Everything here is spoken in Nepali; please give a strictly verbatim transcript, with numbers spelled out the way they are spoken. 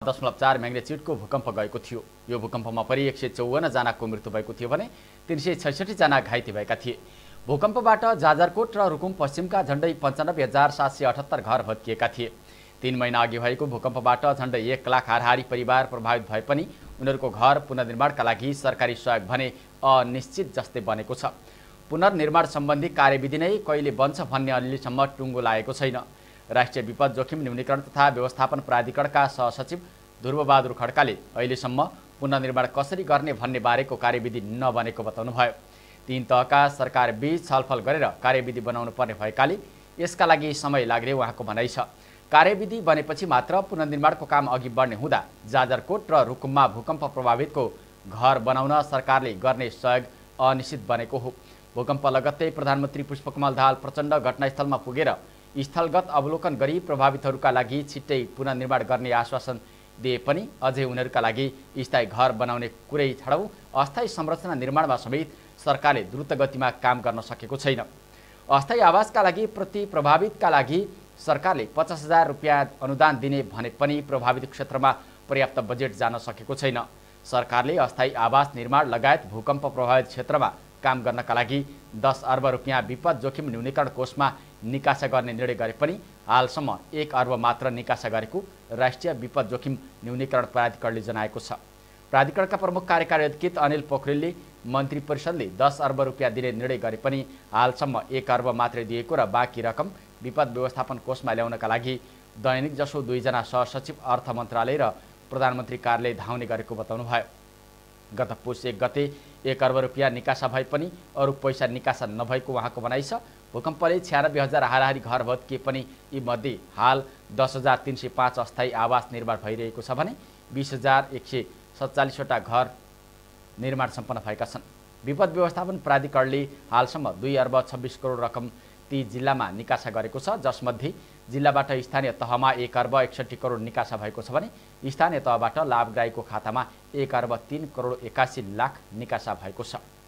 दशमलव चार म्याग्नेच्युडको भूकम्प गएको थियो। यो भूकम्पमा परि एक सय चौवन जनाको मृत्यु भएको थियो भने तीन सय छैसठी जना घाइते भएका थिए। भूकम्पबाट जाजरकोट र रुकुम पश्चिमका झण्डै पन्चानब्बे हजार सात सय अठहत्तर घर भत्किएका थिए। तीन महिना अघि भएको भूकम्पबाट झण्डै एक लाख हाराहारी परिवार प्रभावित भए पनि उनीहरूको घर पुनर्निर्माणका लागि सरकारी सहयोग भने अनिश्चित जस्तै बनेको छ। पुनर्निर्माण सम्बन्धी कार्यविधि नै कहिले बन्छ भन्ने अहिलेसम्म टुङ्गो लागेको छैन। राष्ट्रिय विपद जोखिम न्यूनीकरण तथा व्यवस्थापन प्राधिकरणका सहसचिव ध्रुवबहादुर खड्काले अहिलेसम्म पुनर्निर्माण कसरी गर्ने भन्ने बारेको कार्यविधि नबनेको बताउनुभयो। तीन तहका सरकार बीच छलफल गरेर कार्यविधि बनाउनु पर्ने भएकाले यसका लागि समय लाग्ने उहाँको भनाइ छ। कार्यविधि बनेपछि मात्र पुनर्निर्माणको काम अघि बढ्ने हुँदा जाजरकोट र रुकुममा भूकम्प प्रभावितको घर बनाउन सरकारले गर्ने सहयोग अनिश्चित बनेको हो। भूकम्प लगत्तै प्रधानमन्त्री पुष्पकमल दाहाल प्रचण्ड घटनास्थलमा पुगेर स्थलगत अवलोकन गरी प्रभावितहरूका लागि छिट्टै पुनर्निर्माण गर्ने आश्वासन दिए पनि अझै उनीहरूका लागि स्थायी घर बनाउने कुरै छाडौँ अस्थायी संरचना निर्माणमा समेत सरकारले द्रुत गतिमा काम गर्न सकेको छैन। अस्थायी आवासका लागि प्रति प्रभावितका लागि सरकारले पचास हजार रुपियाँ अनुदान दिने भने पनि प्रभावित क्षेत्रमा पर्याप्त बजेट जान सकेको छैन। सरकारले अस्थायी आवास निर्माण लगायत भूकम्प प्रभावित क्षेत्रमा काम गर्नका लागि दस अर्ब रुपियाँ विपद जोखिम न्यूनीकरण कोषमा निकासा गर्ने निर्णय गरे पनि हालसम्म एक अर्ब मात्र निकासा गरेको राष्ट्रिय विपद जोखिम न्यूनीकरण प्राधिकरणले जनाएको छ। प्राधिकरणका प्रमुख कार्यकारी अधिकृत अनिल पोखरेलले मन्त्री परिषदले दस अर्ब रुपियाँ दिने निर्णय गरे पनि हालसम्म एक अर्ब मात्रै दिएको र बाँकी रकम विपद व्यवस्थापन कोषमा ल्याउनका लागि दैनिक जसो दुईजना सहसचिव अर्थ मन्त्रालय र प्रधानमन्त्री कार्यालय धाउने गरेको बताउनुभयो। गत पुस एक गते एक अर्ब रुपियाँ निकासा भए पनि अरू पैसा निकासा नभएको उहाँको भनाइ छ। भूकम्पले छ्यानब्बे हजार हाराहारी घर भत्किए पनि यीमध्ये हाल दस हजार तीन सय पाँच अस्थायी आवास निर्माण भइरहेको छ भने बिस हजार एक सय सत्तालिसवटा घर निर्माण सम्पन्न भएका छन्। विपद व्यवस्थापन प्राधिकरणले हालसम्म दुई अर्ब छब्बिस करोड रकम ती जिल्लामा निकासा गरेको छ, जसमध्ये जिल्लाबाट स्थानीय तहमा एक अर्ब एकसठी करोड निकासा भएको छ भने स्थानीय तहबाट लाभग्राहीको खातामा एक अर्ब तीन करोड एकासी लाख निकासा भएको छ।